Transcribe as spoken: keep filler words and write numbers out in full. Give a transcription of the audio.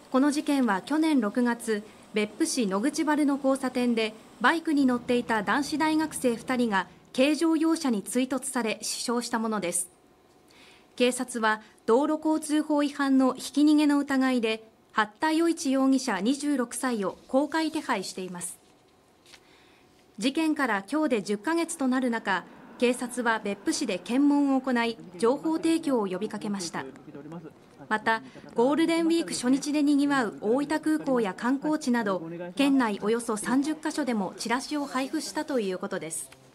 この事件は去年ろくがつ、別府市野口原の交差点でバイクに乗っていた男子大学生ふたりが軽乗用車に追突され死傷したものです。警察は道路交通法違反のひき逃げの疑いで八田与一容疑者にじゅうろくさいを公開手配しています。事件から今日でじゅっかげつとなる中、警察は別府市で検問を行い情報提供を呼びかけました。またゴールデンウィーク初日でにぎわう大分空港や観光地など県内およそさんじゅっかしょでもチラシを配布したということです。